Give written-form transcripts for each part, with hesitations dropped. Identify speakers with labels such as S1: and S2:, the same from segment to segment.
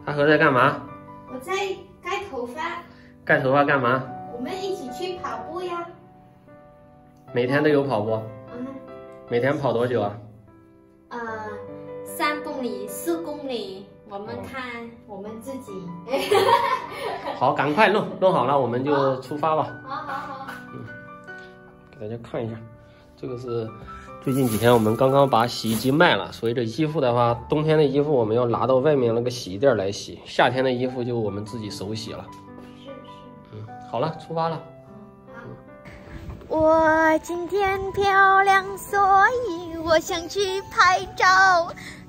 S1: 阿和在干嘛？
S2: 我在盖头发。
S1: 盖头发干嘛？
S2: 我们一起去跑步呀。
S1: 每天都有跑步？
S2: 嗯。
S1: 每天跑多久啊
S2: ？3公里、4公里，我们看我们自己。
S1: 好，赶快弄好了，我们就出发吧。
S2: 好。
S1: 给大家看一下，这个是最近几天我们刚刚把洗衣机卖了，所以这衣服的话，冬天的衣服我们要拿到外面那个洗衣店来洗，夏天的衣服就我们自己手洗了。是。好了，出发了。
S3: 我今天漂亮，所以我想去拍照。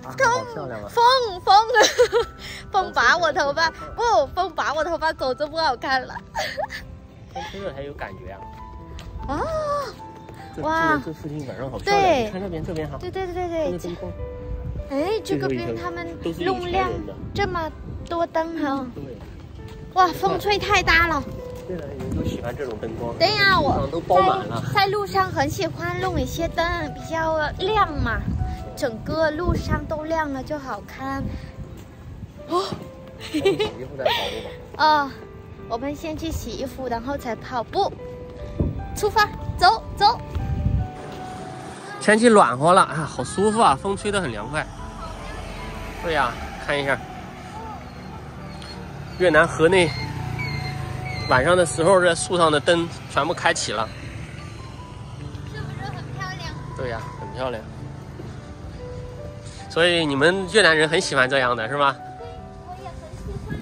S3: 风把我头发风把我头发狗就不好看了。
S1: 风吹着才有感觉啊！
S3: 哦，哇，
S1: 这附近晚上好漂亮！你看这边哈。
S3: 对。
S1: 这个灯光。
S3: 哎，这个边他们弄亮这么多灯哈。对。哇，风吹太大了。
S1: 对的，人都喜欢这种灯光。
S3: 对呀，我
S1: 都包满了。
S3: 在路上很喜欢弄一些灯，比较亮嘛，整个路上都亮了就好看。哦，
S1: 洗衣服再跑步吧。
S3: 我们先去洗衣服，然后才跑步。出发，走。
S1: 天气暖和了啊，好舒服啊，风吹得很凉快。对呀，看一下越南河内。晚上的时候，这树上的灯全部开启了，
S3: 是不是很漂亮？
S1: 对呀，很漂亮。所以你们越南人很喜欢这样的，是吧？
S3: 对，我也很喜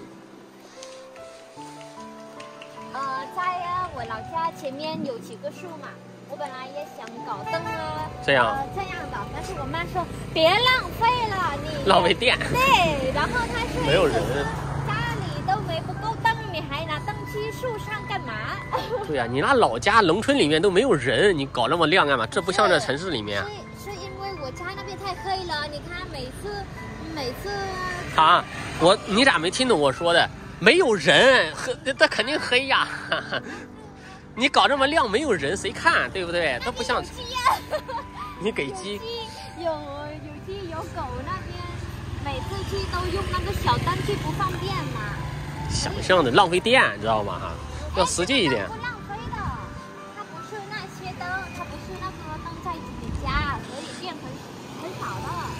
S3: 欢。在我老家前面有几个树嘛，我本来也想搞灯啊，这样的，但是我妈说别浪费了，你
S1: 浪费电。
S3: 对，然后她说
S1: 没有人，
S3: 家里都不够灯，你还拿灯去树上干嘛？
S1: 对呀，你那老家农村里面都没有人，你搞那么亮干嘛？这不像这城市里面。
S3: 是因为我家那边太黑了，你看每次。
S1: 啊，你咋没听懂我说的？没有人，那肯定黑呀。你搞这么亮，没有人谁看，对不对？它不像。你给鸡。
S3: 有鸡有狗那边，每次去都用那个小灯去，不方便嘛。
S1: 想象的浪费电，知道吗？要实际一点。
S3: 不浪费的，它不是那些灯，它不是那个灯在自己家，所以电很少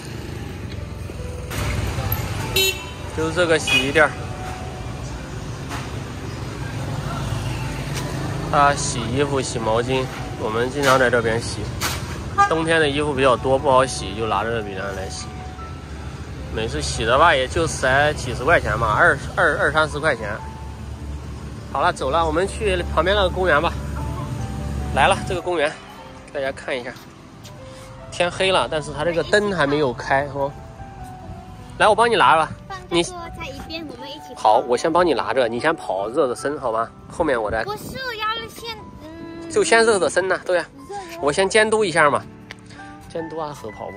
S3: 的。
S1: 就是这个洗衣店，它洗衣服、洗毛巾，我们经常在这边洗。冬天的衣服比较多，不好洗，就拿着这笔单来洗。每次洗的话，也就才几十块钱嘛，20-30块钱。好了，走了，我们去旁边那个公园吧。来了，这个公园，大家看一下。天黑了，但是它这个灯还没有开哦。来，我帮你拿吧。
S3: 你在一边，我们一起。
S1: 好，我先帮你拿着，你先跑热热身，好吗？后面我再。
S3: 不是要先，
S1: 就先热热身呢，对呀。我先监督一下嘛，监督阿和跑步。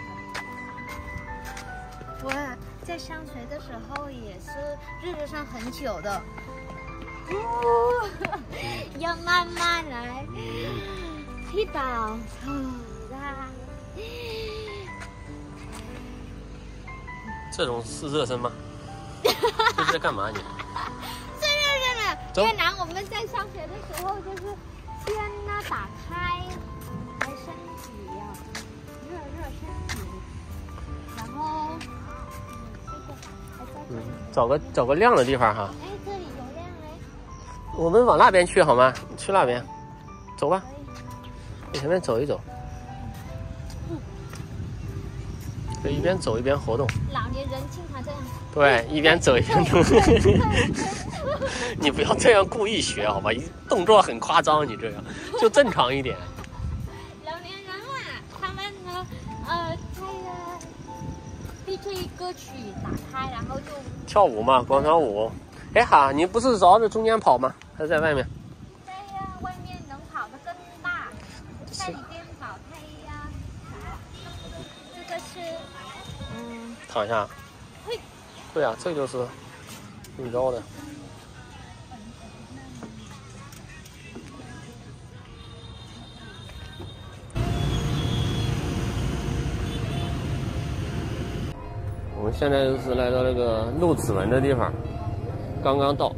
S3: 我在上学的时候也是热上很久的。要慢慢来，一倒头啦。
S1: 这种是热身吗？这是在干嘛你？
S3: 是热身了。越南我们在上学的时候就是先打开身体呀，热身体，然后
S1: 找个亮的地方哈。
S3: 哎，这里有亮哎。
S1: 我们往那边去好吗？去那边，走吧。你前面走一走。对，一边走一边活动。
S3: 老年人经常这样。
S1: 对，一边走一边动。你不要这样故意学好吧？动作很夸张，你这样就正常一点。
S3: 老年人啊，他们呢，DJ 歌曲打开，然后就
S1: 跳舞嘛，广场舞。哎哈，你不是绕着中间跑吗？还是在外面？
S3: 在外面能跑得更大，在里边跑太呀。这个是，
S1: 躺下。对啊，这就是最高的。我们现现在就是来到那个录指纹的地方，刚刚到。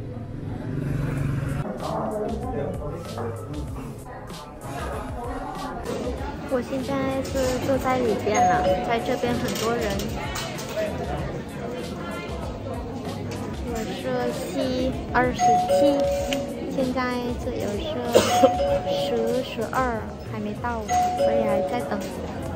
S3: 我现在是坐在里边了，在这边很多人。我是C27，现在这有是10、12，还没到，所以还在等。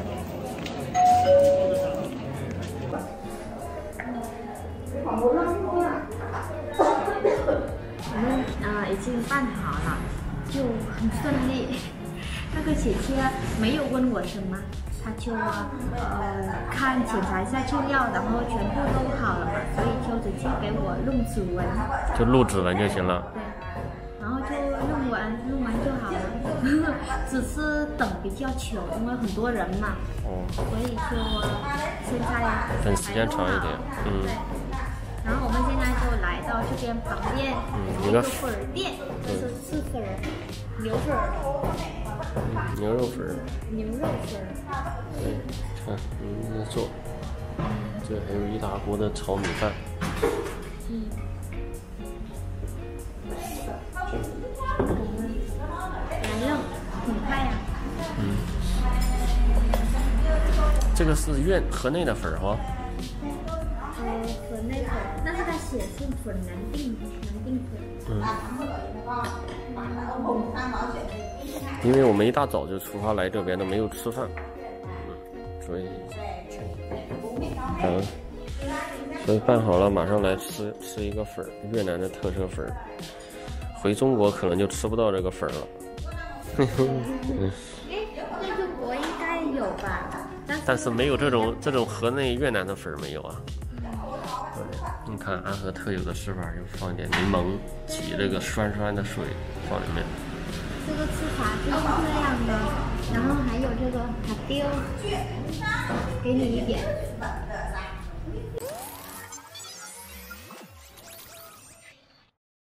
S2: 我们已经办好了，就很顺利。那个姐姐没有问我什么，她就看检查一下就要，然后全部都好了嘛，所以就直接给我弄指纹，
S1: 就录指纹就行了。
S2: 对，然后就弄完就好了。只是等比较久，因为很多人嘛，所以就现在
S1: 等时间长一点，
S2: 对。然后我们现在就来到这边旁边，一个粉店，就是吃粉，牛粉。
S1: 牛肉粉，
S2: 对，
S1: 看，在做，这还有一大锅的炒米饭。
S2: 来了，很快呀。
S1: 这个是河内的粉哈。
S2: 河内粉，但是它写是粉南定粉。
S1: 因为我们一大早就出发来这边都没有吃饭，所以所以办好了，马上来吃一个粉，越南的特色粉。回中国可能就吃不到这个粉了。
S2: 在中国应该有吧？
S1: 但是没有这种河内越南的粉没有啊。你看安和特有的吃法，就放一点柠檬，挤这个酸酸的水放里面。
S3: 这个吃法就是这样的，然后还有这个塔丢，给你一点。